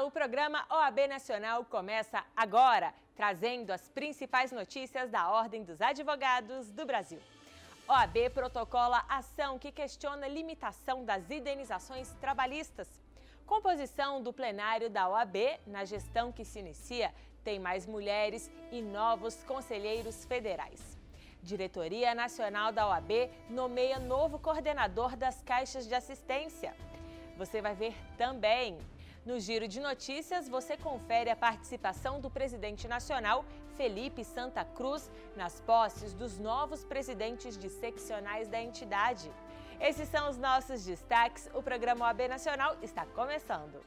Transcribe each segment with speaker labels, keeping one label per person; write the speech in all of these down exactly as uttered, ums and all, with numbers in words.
Speaker 1: o programa O A B Nacional começa agora, trazendo as principais notícias da Ordem dos Advogados do Brasil. O A B protocola ação que questiona limitação das indenizações trabalhistas. Composição do plenário da O A B na gestão que se inicia tem mais mulheres e novos conselheiros federais. Diretoria Nacional da O A B nomeia novo coordenador das caixas de assistência. Você vai ver também. No Giro de Notícias, você confere a participação do presidente nacional, Felipe Santa Cruz, nas posses dos novos presidentes de seccionais da entidade. Esses são os nossos destaques. O programa O A B Nacional está começando.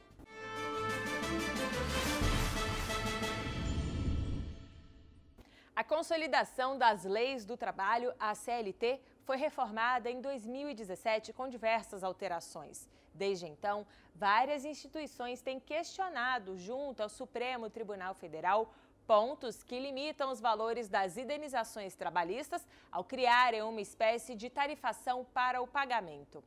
Speaker 1: A consolidação das leis do trabalho, a C L T, foi reformada em dois mil e dezessete com diversas alterações. Desde então, várias instituições têm questionado, junto ao Supremo Tribunal Federal, pontos que limitam os valores das indenizações trabalhistas ao criarem uma espécie de tarifação para o pagamento.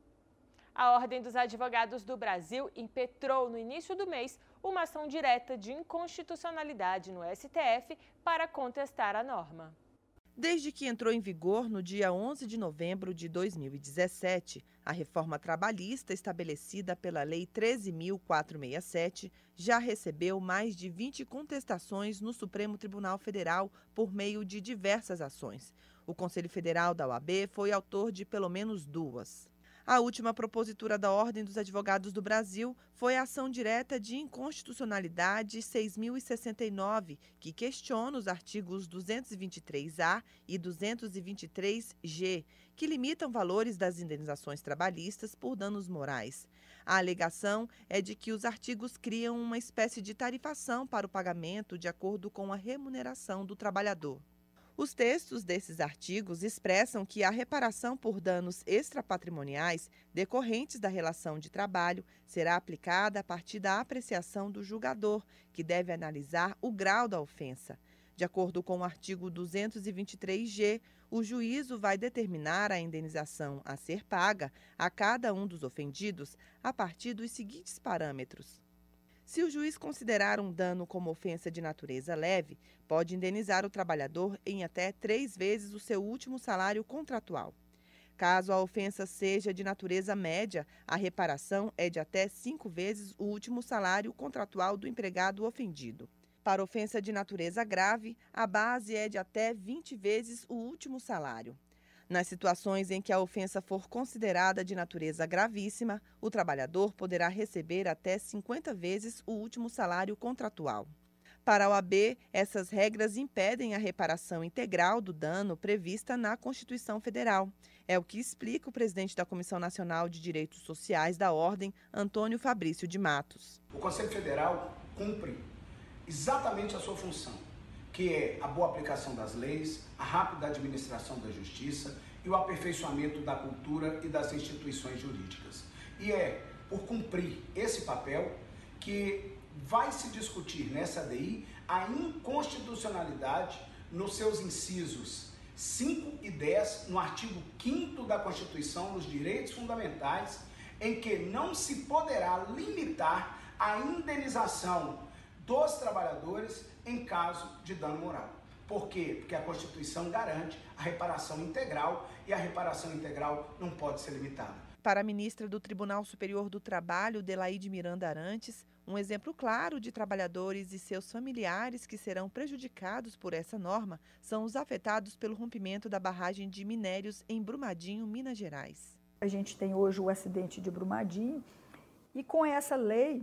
Speaker 1: A Ordem dos Advogados do Brasil impetrou no início do mês uma ação direta de inconstitucionalidade no S T F para contestar a norma.
Speaker 2: Desde que entrou em vigor no dia onze de novembro de dois mil e dezessete, a reforma trabalhista estabelecida pela Lei treze mil quatrocentos e sessenta e sete já recebeu mais de vinte contestações no Supremo Tribunal Federal por meio de diversas ações. O Conselho Federal da O A B foi autor de pelo menos duas. A última propositura da Ordem dos Advogados do Brasil foi a ação direta de inconstitucionalidade seis mil e sessenta e nove, que questiona os artigos duzentos e vinte e três A e duzentos e vinte e três G, que limitam valores das indenizações trabalhistas por danos morais. A alegação é de que os artigos criam uma espécie de tarifação para o pagamento de acordo com a remuneração do trabalhador. Os textos desses artigos expressam que a reparação por danos extrapatrimoniais decorrentes da relação de trabalho será aplicada a partir da apreciação do julgador, que deve analisar o grau da ofensa. De acordo com o artigo duzentos e vinte e três G, o juízo vai determinar a indenização a ser paga a cada um dos ofendidos a partir dos seguintes parâmetros. Se o juiz considerar um dano como ofensa de natureza leve, pode indenizar o trabalhador em até três vezes o seu último salário contratual. Caso a ofensa seja de natureza média, a reparação é de até cinco vezes o último salário contratual do empregado ofendido. Para ofensa de natureza grave, a base é de até vinte vezes o último salário. Nas situações em que a ofensa for considerada de natureza gravíssima, o trabalhador poderá receber até cinquenta vezes o último salário contratual. Para a O A B, essas regras impedem a reparação integral do dano prevista na Constituição Federal. É o que explica o presidente da Comissão Nacional de Direitos Sociais da Ordem, Antônio Fabrício de Matos.
Speaker 3: O Conselho Federal cumpre exatamente a sua função, que é a boa aplicação das leis, a rápida administração da justiça e o aperfeiçoamento da cultura e das instituições jurídicas. E é por cumprir esse papel que vai se discutir nessa D I a inconstitucionalidade nos seus incisos cinco e dez, no artigo quinto da Constituição, nos direitos fundamentais, em que não se poderá limitar a indenização dos trabalhadores em caso de dano moral. Por quê? Porque a Constituição garante a reparação integral e a reparação integral não pode ser limitada.
Speaker 2: Para a ministra do Tribunal Superior do Trabalho, Delaide Miranda Arantes, um exemplo claro de trabalhadores e seus familiares que serão prejudicados por essa norma são os afetados pelo rompimento da barragem de minérios em Brumadinho, Minas Gerais.
Speaker 4: A gente tem hoje o acidente de Brumadinho e com essa lei,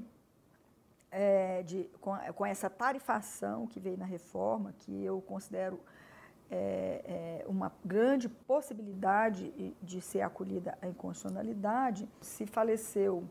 Speaker 4: É, de, com, com essa tarifação que veio na reforma, que eu considero é, é, uma grande possibilidade de ser acolhida à inconstitucionalidade, se faleceu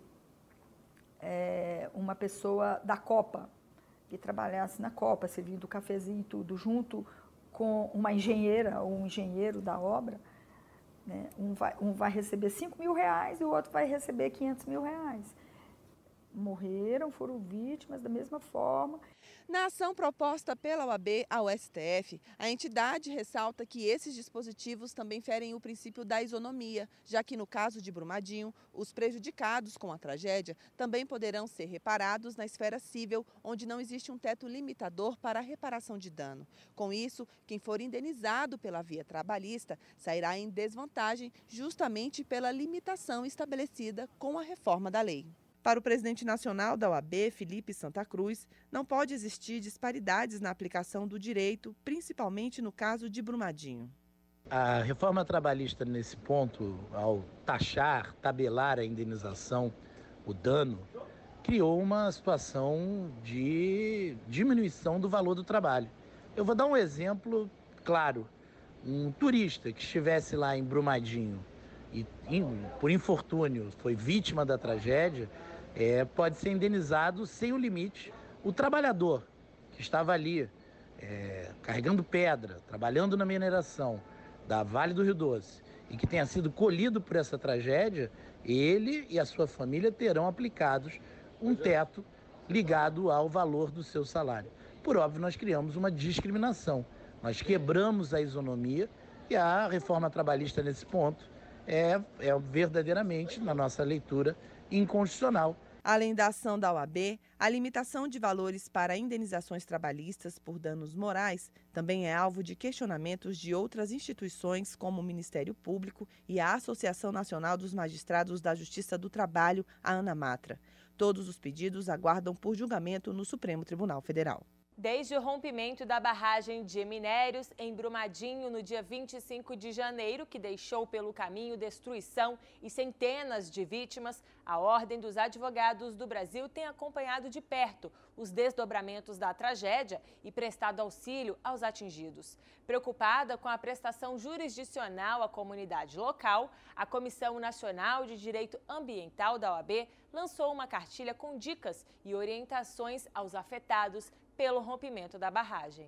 Speaker 4: é, uma pessoa da Copa, que trabalhasse na Copa, servindo cafezinho e tudo, junto com uma engenheira ou um engenheiro da obra, né, um, vai, um vai receber cinco mil reais e o outro vai receber quinhentos mil reais. morreram, foram vítimas da mesma forma.
Speaker 2: Na ação proposta pela O A B ao S T F, a entidade ressalta que esses dispositivos também ferem o princípio da isonomia, já que no caso de Brumadinho, os prejudicados com a tragédia também poderão ser reparados na esfera civil, onde não existe um teto limitador para a reparação de dano. Com isso, quem for indenizado pela via trabalhista sairá em desvantagem justamente pela limitação estabelecida com a reforma da lei. Para o presidente nacional da O A B, Felipe Santa Cruz, não pode existir disparidades na aplicação do direito, principalmente no caso de Brumadinho.
Speaker 5: A reforma trabalhista, nesse ponto, ao taxar, tabelar a indenização, o dano, criou uma situação de diminuição do valor do trabalho. Eu vou dar um exemplo claro. Um turista que estivesse lá em Brumadinho e, por infortúnio, foi vítima da tragédia, É, pode ser indenizado sem o limite. O trabalhador que estava ali é, carregando pedra, trabalhando na mineração da Vale do Rio Doce e que tenha sido colhido por essa tragédia, ele e a sua família terão aplicados um teto ligado ao valor do seu salário. Por óbvio, nós criamos uma discriminação. Nós quebramos a isonomia e a reforma trabalhista nesse ponto é, é verdadeiramente, na nossa leitura, inconstitucional.
Speaker 2: Além da ação da O A B, a limitação de valores para indenizações trabalhistas por danos morais também é alvo de questionamentos de outras instituições, como o Ministério Público e a Associação Nacional dos Magistrados da Justiça do Trabalho, a ANAMATRA. Todos os pedidos aguardam por julgamento no Supremo Tribunal Federal.
Speaker 1: Desde o rompimento da barragem de minérios em Brumadinho no dia vinte e cinco de janeiro, que deixou pelo caminho destruição e centenas de vítimas, a Ordem dos Advogados do Brasil tem acompanhado de perto os desdobramentos da tragédia e prestado auxílio aos atingidos. Preocupada com a prestação jurisdicional à comunidade local, a Comissão Nacional de Direito Ambiental da O A B lançou uma cartilha com dicas e orientações aos afetados pelo rompimento da barragem.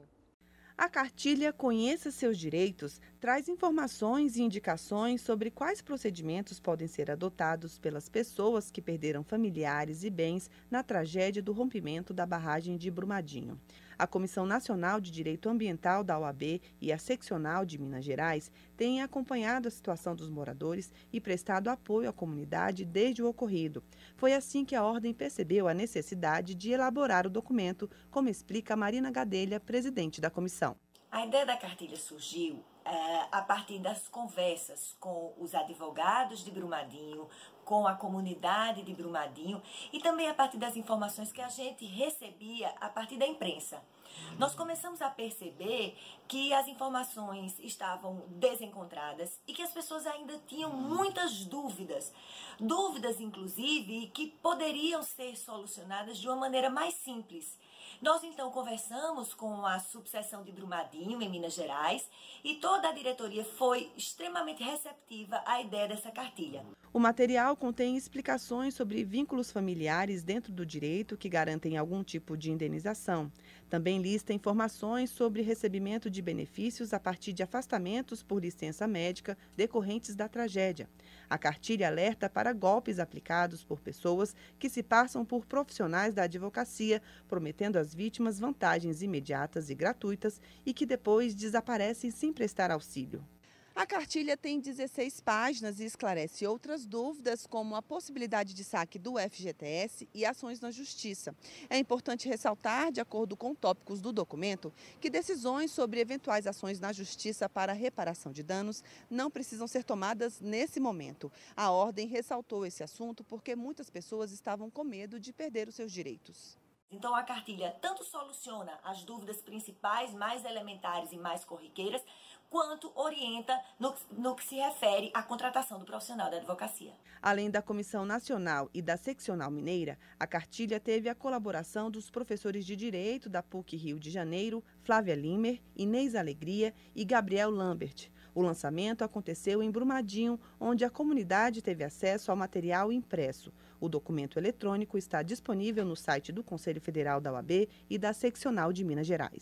Speaker 2: A cartilha Conheça Seus Direitos traz informações e indicações sobre quais procedimentos podem ser adotados pelas pessoas que perderam familiares e bens na tragédia do rompimento da barragem de Brumadinho. A Comissão Nacional de Direito Ambiental da O A B e a Seccional de Minas Gerais têm acompanhado a situação dos moradores e prestado apoio à comunidade desde o ocorrido. Foi assim que a Ordem percebeu a necessidade de elaborar o documento, como explica Marina Gadelha, presidente da comissão.
Speaker 6: A ideia da cartilha surgiu é, a partir das conversas com os advogados de Brumadinho, com a comunidade de Brumadinho e também a partir das informações que a gente recebia a partir da imprensa. Nós começamos a perceber que as informações estavam desencontradas e que as pessoas ainda tinham muitas dúvidas. Dúvidas, inclusive, que poderiam ser solucionadas de uma maneira mais simples. Nós, então, conversamos com a subseção de Brumadinho, em Minas Gerais, e toda a diretoria foi extremamente receptiva à ideia dessa cartilha.
Speaker 2: O material contém explicações sobre vínculos familiares dentro do direito que garantem algum tipo de indenização. Também lista informações sobre recebimento de benefícios a partir de afastamentos por licença médica decorrentes da tragédia. A cartilha alerta para golpes aplicados por pessoas que se passam por profissionais da advocacia, prometendo às vítimas vantagens imediatas e gratuitas e que depois desaparecem sem prestar auxílio. A cartilha tem dezesseis páginas e esclarece outras dúvidas, como a possibilidade de saque do F G T S e ações na Justiça. É importante ressaltar, de acordo com tópicos do documento, que decisões sobre eventuais ações na Justiça para reparação de danos não precisam ser tomadas nesse momento. A Ordem ressaltou esse assunto porque muitas pessoas estavam com medo de perder os seus direitos.
Speaker 6: Então, a cartilha tanto soluciona as dúvidas principais, mais elementares e mais corriqueiras, quanto orienta no, no que se refere à contratação do profissional da advocacia.
Speaker 2: Além da Comissão Nacional e da Seccional Mineira, a cartilha teve a colaboração dos professores de Direito da P U C Rio de Janeiro, Flávia Limer, Inês Alegria e Gabriel Lambert. O lançamento aconteceu em Brumadinho, onde a comunidade teve acesso ao material impresso. O documento eletrônico está disponível no site do Conselho Federal da O A B e da Seccional de Minas Gerais.
Speaker 1: O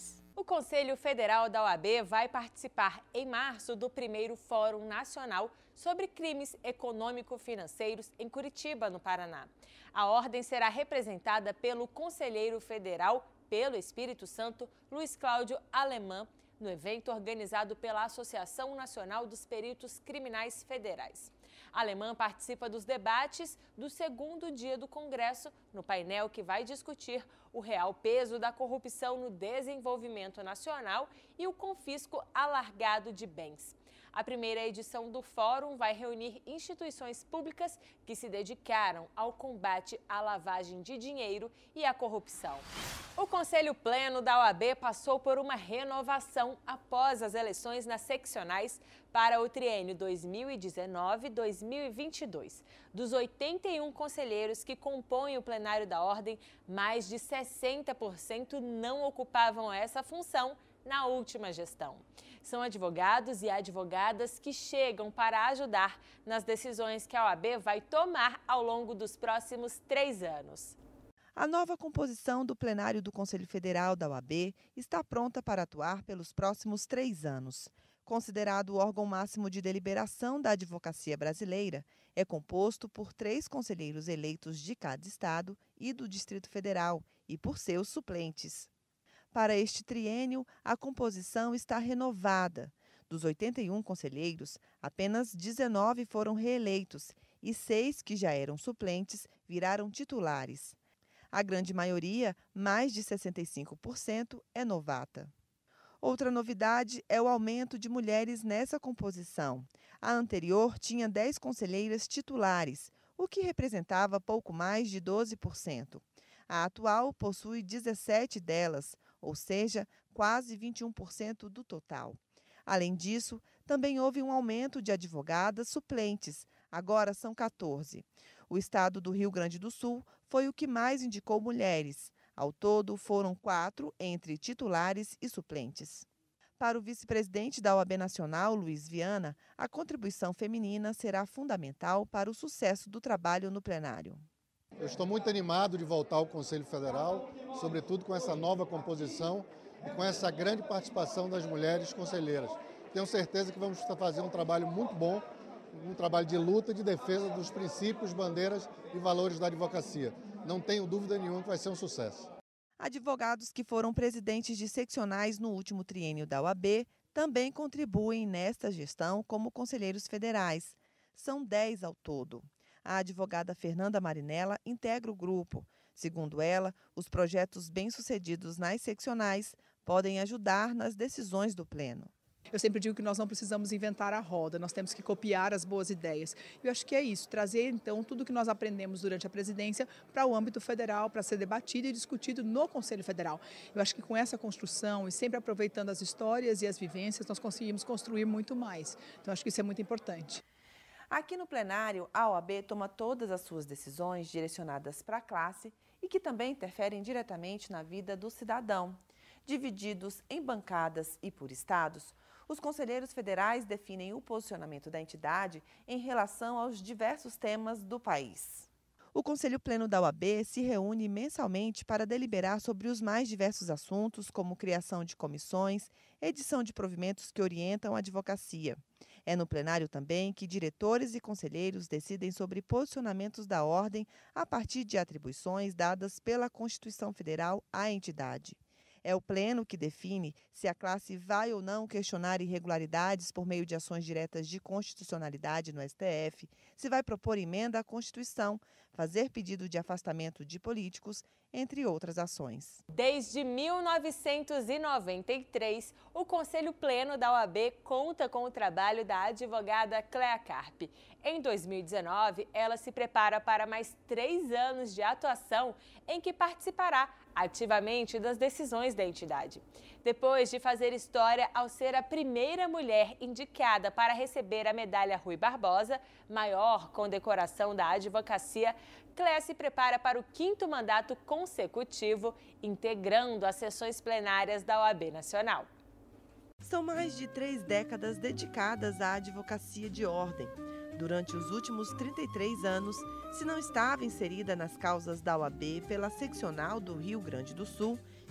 Speaker 1: O Conselho Federal da O A B vai participar em março do primeiro Fórum Nacional sobre Crimes Econômico-Financeiros em Curitiba, no Paraná. A ordem será representada pelo conselheiro federal pelo Espírito Santo, Luiz Cláudio Alemã, no evento organizado pela Associação Nacional dos Peritos Criminais Federais. Alemã participa dos debates do segundo dia do Congresso, no painel que vai discutir o real peso da corrupção no desenvolvimento nacional e o confisco alargado de bens. A primeira edição do fórum vai reunir instituições públicas que se dedicaram ao combate à lavagem de dinheiro e à corrupção. O Conselho Pleno da O A B passou por uma renovação após as eleições nas seccionais para o triênio dois mil e dezenove a dois mil e vinte e dois. Dos oitenta e um conselheiros que compõem o plenário da Ordem, mais de sessenta por cento não ocupavam essa função na última gestão. São advogados e advogadas que chegam para ajudar nas decisões que a O A B vai tomar ao longo dos próximos três anos.
Speaker 2: A nova composição do plenário do Conselho Federal da O A B está pronta para atuar pelos próximos três anos. Considerado o órgão máximo de deliberação da advocacia brasileira, é composto por três conselheiros eleitos de cada estado e do Distrito Federal e por seus suplentes. Para este triênio, a composição está renovada. Dos oitenta e um conselheiros, apenas dezenove foram reeleitos e seis que já eram suplentes viraram titulares. A grande maioria, mais de sessenta e cinco por cento, é novata. Outra novidade é o aumento de mulheres nessa composição. A anterior tinha dez conselheiras titulares, o que representava pouco mais de doze por cento. A atual possui dezessete delas, ou seja, quase vinte e um por cento do total. Além disso, também houve um aumento de advogadas suplentes, agora são quatorze. O estado do Rio Grande do Sul foi o que mais indicou mulheres. Ao todo, foram quatro entre titulares e suplentes. Para o vice-presidente da O A B Nacional, Luiz Viana, a contribuição feminina será fundamental para o sucesso do trabalho no plenário.
Speaker 7: Eu estou muito animado de voltar ao Conselho Federal, sobretudo com essa nova composição e com essa grande participação das mulheres conselheiras. Tenho certeza que vamos fazer um trabalho muito bom, um trabalho de luta e de defesa dos princípios, bandeiras e valores da advocacia. Não tenho dúvida nenhuma que vai ser um sucesso.
Speaker 2: Advogados que foram presidentes de seccionais no último triênio da O A B também contribuem nesta gestão como conselheiros federais. São dez ao todo. A advogada Fernanda Marinella integra o grupo. Segundo ela, os projetos bem-sucedidos nas seccionais podem ajudar nas decisões do Pleno.
Speaker 8: Eu sempre digo que nós não precisamos inventar a roda, nós temos que copiar as boas ideias. Eu acho que é isso, trazer então tudo que nós aprendemos durante a presidência para o âmbito federal, para ser debatido e discutido no Conselho Federal. Eu acho que com essa construção e sempre aproveitando as histórias e as vivências, nós conseguimos construir muito mais. Então acho que isso é muito importante.
Speaker 2: Aqui no plenário, a O A B toma todas as suas decisões direcionadas para a classe e que também interferem diretamente na vida do cidadão. Divididos em bancadas e por estados, os conselheiros federais definem o posicionamento da entidade em relação aos diversos temas do país. O Conselho Pleno da O A B se reúne mensalmente para deliberar sobre os mais diversos assuntos, como criação de comissões, edição de provimentos que orientam a advocacia. É no plenário também que diretores e conselheiros decidem sobre posicionamentos da ordem a partir de atribuições dadas pela Constituição Federal à entidade. É o Pleno que define se a classe vai ou não questionar irregularidades por meio de ações diretas de constitucionalidade no S T F, se vai propor emenda à Constituição, fazer pedido de afastamento de políticos, entre outras ações.
Speaker 1: Desde mil novecentos e noventa e três, o Conselho Pleno da O A B conta com o trabalho da advogada Cléa Carpe. Em dois mil e dezenove, ela se prepara para mais três anos de atuação em que participará ativamente das decisões da entidade. Depois de fazer história ao ser a primeira mulher indicada para receber a medalha Rui Barbosa, maior condecoração da advocacia, Cléa se prepara para o quinto mandato consecutivo, integrando as sessões plenárias da O A B Nacional.
Speaker 2: São mais de três décadas dedicadas à advocacia de ordem. Durante os últimos trinta e três anos, se não estava inserida nas causas da O A B pela seccional do Rio Grande do Sul,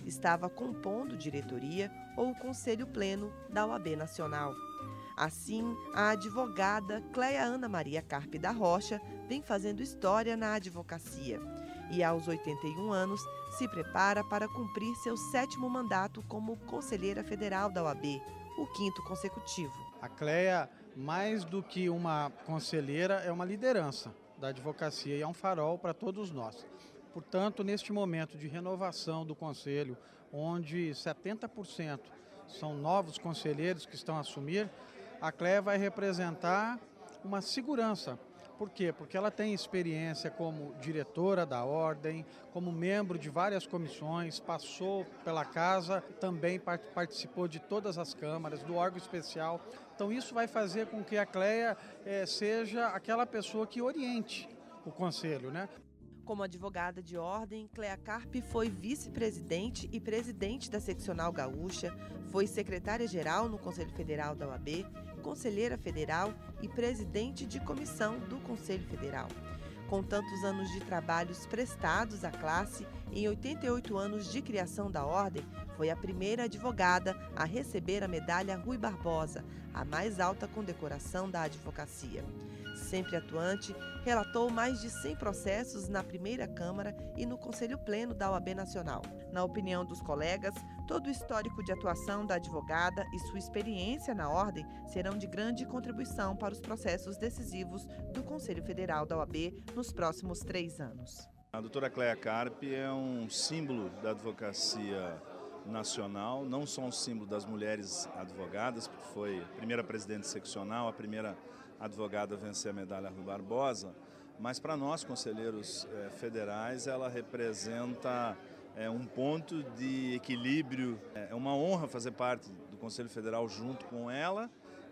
Speaker 2: estava compondo diretoria ou o Conselho Pleno da O A B Nacional. Assim, a advogada Cleia Ana Maria Carpe da Rocha vem fazendo história na advocacia e, aos oitenta e um anos, se prepara para cumprir seu sétimo mandato como conselheira federal da O A B, o quinto consecutivo.
Speaker 9: A Cleia, mais do que uma conselheira, é uma liderança da advocacia e é um farol para todos nós. Portanto, neste momento de renovação do Conselho, onde setenta por cento são novos conselheiros que estão a assumir, a Cleia vai representar uma segurança. Por quê? Porque ela tem experiência como diretora da Ordem, como membro de várias comissões, passou pela casa, também participou de todas as câmaras, do órgão especial. Então isso vai fazer com que a Cleia eh, seja aquela pessoa que oriente o Conselho, né?
Speaker 2: Como advogada de ordem, Cleia Carpe foi vice-presidente e presidente da Seccional Gaúcha, foi secretária-geral no Conselho Federal da O A B, conselheira federal e presidente de comissão do Conselho Federal. Com tantos anos de trabalhos prestados à classe, em oitenta e oito anos de criação da Ordem, foi a primeira advogada a receber a medalha Rui Barbosa, a mais alta condecoração da advocacia. Sempre atuante, relatou mais de cem processos na primeira Câmara e no Conselho Pleno da O A B Nacional. Na opinião dos colegas, todo o histórico de atuação da advogada e sua experiência na Ordem serão de grande contribuição para os processos decisivos do Conselho Federal da O A B nos próximos três anos.
Speaker 10: A doutora Cleia Carpe é um símbolo da advocacia nacional, não só um símbolo das mulheres advogadas, porque foi a primeira presidente seccional, a primeira advogada a vencer a medalha Rui Barbosa, mas para nós, conselheiros eh, federais, ela representa eh, um ponto de equilíbrio. É uma honra fazer parte do Conselho Federal junto com ela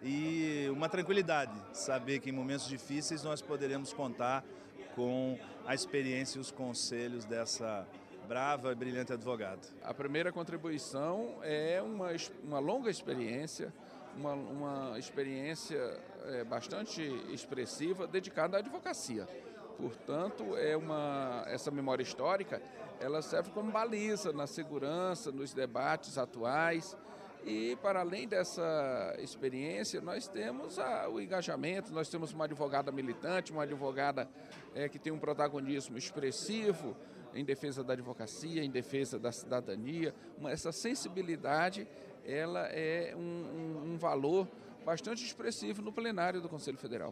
Speaker 10: e uma tranquilidade, saber que em momentos difíceis nós poderemos contar com a experiência e os conselhos dessa brava e brilhante advogada.
Speaker 11: A primeira contribuição é uma, uma longa experiência, uma, uma experiência é, bastante expressiva dedicada à advocacia. Portanto, é uma, essa memória histórica ela serve como baliza na segurança, nos debates atuais. E, para além dessa experiência, nós temos a, o engajamento, nós temos uma advogada militante, uma advogada é, que tem um protagonismo expressivo em defesa da advocacia, em defesa da cidadania. Uma, essa sensibilidade ela é um, um, um valor bastante expressivo no plenário do Conselho Federal.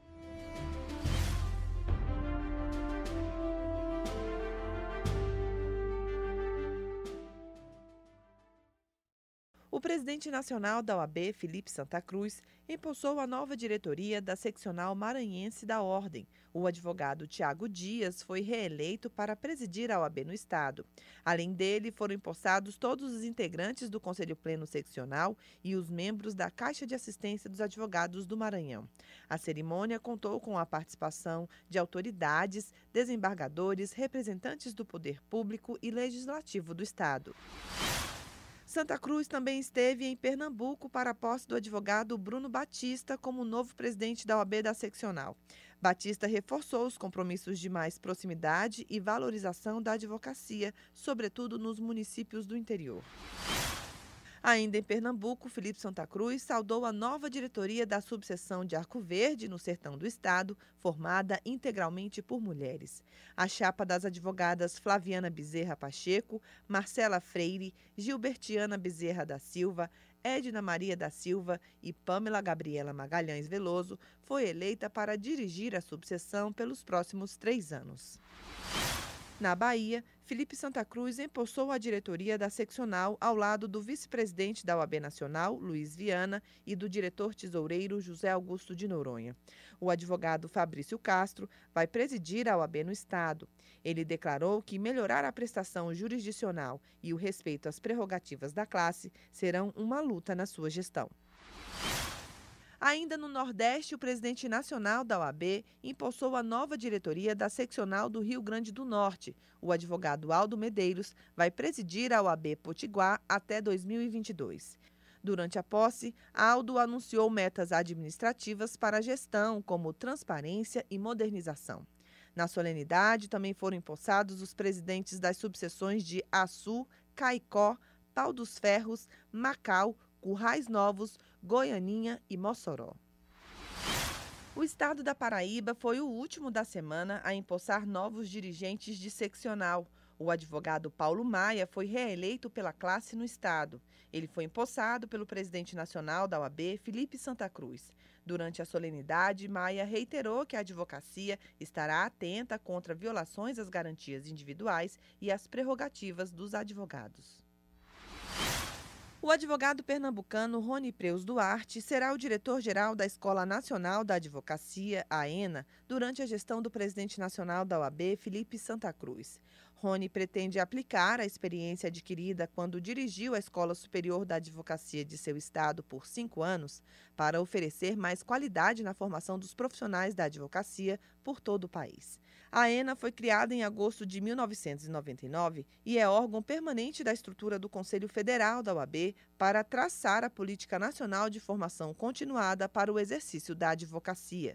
Speaker 2: O presidente nacional da O A B, Felipe Santa Cruz, impulsou a nova diretoria da seccional maranhense da Ordem. O advogado Tiago Dias foi reeleito para presidir a O A B no estado. Além dele, foram empossados todos os integrantes do Conselho Pleno Seccional e os membros da Caixa de Assistência dos Advogados do Maranhão. A cerimônia contou com a participação de autoridades, desembargadores, representantes do poder público e legislativo do estado. Santa Cruz também esteve em Pernambuco para a posse do advogado Bruno Batista como novo presidente da O A B da seccional. Batista reforçou os compromissos de mais proximidade e valorização da advocacia, sobretudo nos municípios do interior. Ainda em Pernambuco, Felipe Santa Cruz saudou a nova diretoria da subseção de Arco Verde, no sertão do estado, formada integralmente por mulheres. A chapa das advogadas Flaviana Bezerra Pacheco, Marcela Freire, Gilbertiana Bezerra da Silva, Edna Maria da Silva e Pamela Gabriela Magalhães Veloso foi eleita para dirigir a subseção pelos próximos três anos. Na Bahia, Felipe Santa Cruz empossou a diretoria da seccional ao lado do vice-presidente da O A B Nacional, Luiz Viana, e do diretor-tesoureiro José Augusto de Noronha. O advogado Fabrício Castro vai presidir a O A B no estado. Ele declarou que melhorar a prestação jurisdicional e o respeito às prerrogativas da classe serão uma luta na sua gestão. Ainda no Nordeste, o presidente nacional da O A B impulsou a nova diretoria da seccional do Rio Grande do Norte. O advogado Aldo Medeiros vai presidir a O A B Potiguar até dois mil e vinte e dois. Durante a posse, Aldo anunciou metas administrativas para a gestão, como transparência e modernização. Na solenidade, também foram empossados os presidentes das subseções de Açu, Caicó, Pau dos Ferros, Macau, Currais Novos, Goianinha e Mossoró. O estado da Paraíba foi o último da semana a empossar novos dirigentes de seccional. O advogado Paulo Maia foi reeleito pela classe no estado. Ele foi empossado pelo presidente nacional da O A B, Felipe Santa Cruz. Durante a solenidade, Maia reiterou que a advocacia estará atenta contra violações às garantias individuais e às prerrogativas dos advogados. O advogado pernambucano Rony Preus Duarte será o diretor-geral da Escola Nacional da Advocacia, a ENA, durante a gestão do presidente nacional da O A B, Felipe Santa Cruz. Rony pretende aplicar a experiência adquirida quando dirigiu a Escola Superior da Advocacia de seu estado por cinco anos para oferecer mais qualidade na formação dos profissionais da advocacia por todo o país. A ENA foi criada em agosto de mil novecentos e noventa e nove e é órgão permanente da estrutura do Conselho Federal da O A B para traçar a política nacional de formação continuada para o exercício da advocacia.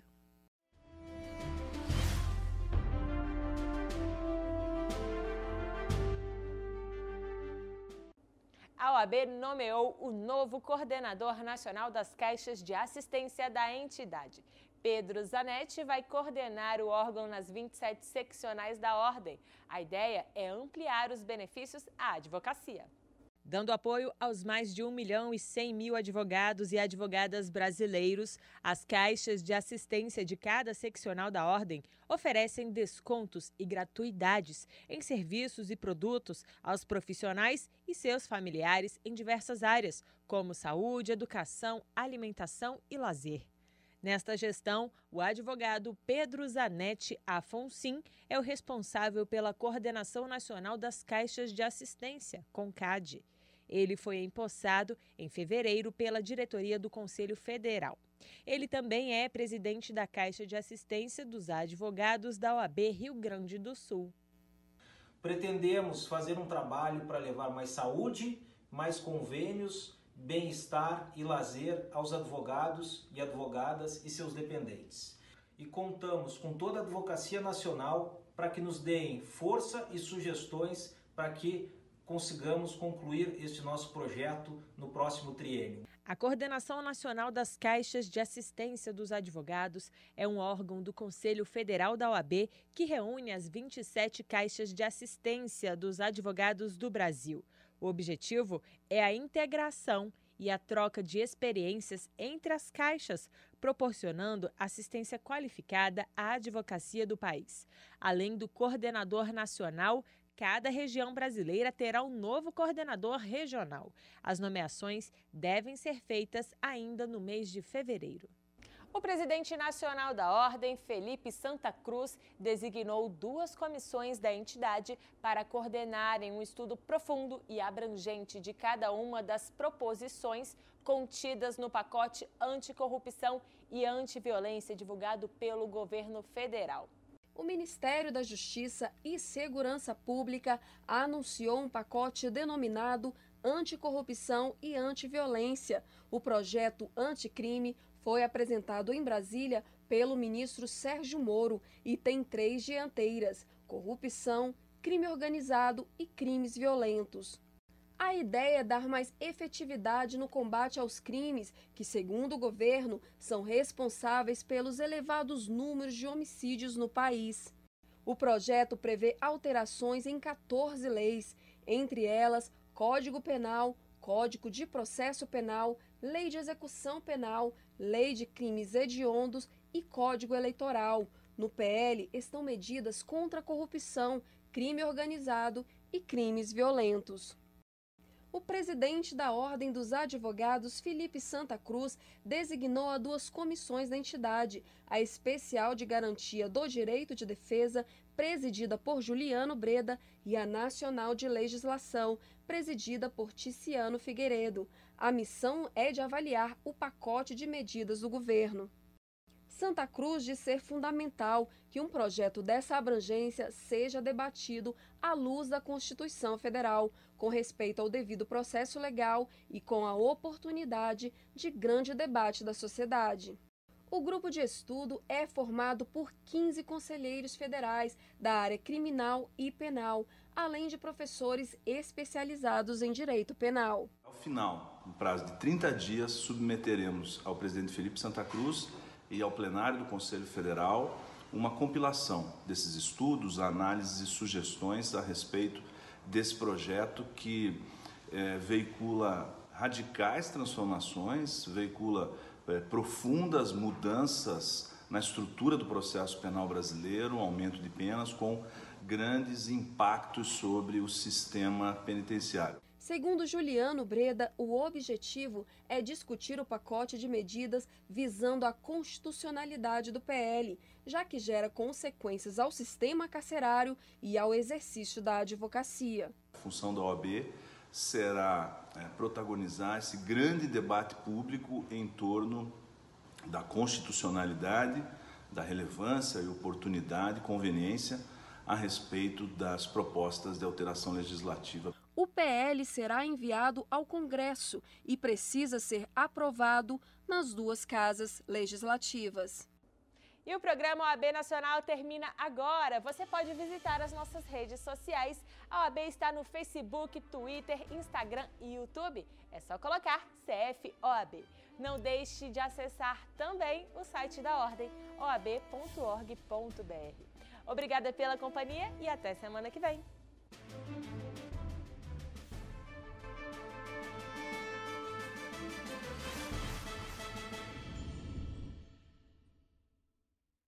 Speaker 1: A O A B nomeou o novo coordenador nacional das caixas de assistência da entidade. Pedro Zanetti vai coordenar o órgão nas vinte e sete seccionais da ordem. A ideia é ampliar os benefícios à advocacia. Dando apoio aos mais de um milhão e cem mil advogados e advogadas brasileiros, as caixas de assistência de cada seccional da ordem oferecem descontos e gratuidades em serviços e produtos aos profissionais e seus familiares em diversas áreas, como saúde, educação, alimentação e lazer. Nesta gestão, o advogado Pedro Zanetti Afonsim é o responsável pela Coordenação Nacional das Caixas de Assistência, CONCAD. Ele foi empossado em fevereiro pela diretoria do Conselho Federal. Ele também é presidente da Caixa de Assistência dos Advogados da O A B Rio Grande do Sul.
Speaker 12: Pretendemos fazer um trabalho para levar mais saúde, mais convênios, bem-estar e lazer aos advogados e advogadas e seus dependentes. E contamos com toda a advocacia nacional para que nos deem força e sugestões para que consigamos concluir este nosso projeto no próximo triênio.
Speaker 1: A Coordenação Nacional das Caixas de Assistência dos Advogados é um órgão do Conselho Federal da O A B que reúne as vinte e sete caixas de assistência dos advogados do Brasil. O objetivo é a integração e a troca de experiências entre as caixas, proporcionando assistência qualificada à advocacia do país. Além do coordenador nacional, cada região brasileira terá um novo coordenador regional. As nomeações devem ser feitas ainda no mês de fevereiro. O presidente nacional da Ordem, Felipe Santa Cruz, designou duas comissões da entidade para coordenarem um estudo profundo e abrangente de cada uma das proposições contidas no pacote anticorrupção e antiviolência divulgado pelo governo federal.
Speaker 13: O Ministério da Justiça e Segurança Pública anunciou um pacote denominado Anticorrupção e Antiviolência. O projeto Anticrime foi apresentado em Brasília pelo ministro Sérgio Moro e tem três dianteiras: corrupção, crime organizado e crimes violentos. A ideia é dar mais efetividade no combate aos crimes que, segundo o governo, são responsáveis pelos elevados números de homicídios no país. O projeto prevê alterações em quatorze leis, entre elas Código Penal, Código de Processo Penal, Lei de Execução Penal, Lei de Crimes Hediondos e Código Eleitoral. No P L estão medidas contra a corrupção, crime organizado e crimes violentos. O presidente da Ordem dos Advogados, Felipe Santa Cruz, designou a duas comissões da entidade, a Especial de Garantia do Direito de Defesa, presidida por Juliano Breda, e a Nacional de Legislação, presidida por Ticiano Figueiredo. A missão é de avaliar o pacote de medidas do governo. Santa Cruz diz ser fundamental que um projeto dessa abrangência seja debatido à luz da Constituição Federal, com respeito ao devido processo legal e com a oportunidade de grande debate da sociedade. O grupo de estudo é formado por quinze conselheiros federais da área criminal e penal, além de professores especializados em direito penal.
Speaker 10: Ao final, no prazo de trinta dias, submeteremos ao presidente Felipe Santa Cruz e ao plenário do Conselho Federal uma compilação desses estudos, análises e sugestões a respeito desse projeto que é, veicula radicais transformações, veicula é, profundas mudanças na estrutura do processo penal brasileiro, um aumento de penas com grandes impactos sobre o sistema penitenciário.
Speaker 13: Segundo Juliano Breda, o objetivo é discutir o pacote de medidas visando a constitucionalidade do P L, já que gera consequências ao sistema carcerário e ao exercício da advocacia.
Speaker 10: A função da O A B será é, protagonizar esse grande debate público em torno da constitucionalidade, da relevância e oportunidade, conveniência a respeito das propostas de alteração legislativa.
Speaker 13: O P L será enviado ao Congresso e precisa ser aprovado nas duas casas legislativas.
Speaker 1: E o programa O A B Nacional termina agora. Você pode visitar as nossas redes sociais. A O A B está no Facebook, Twitter, Instagram e YouTube. É só colocar C F O A B. Não deixe de acessar também o site da Ordem, o a b ponto org ponto b r. Obrigada pela companhia e até semana que vem.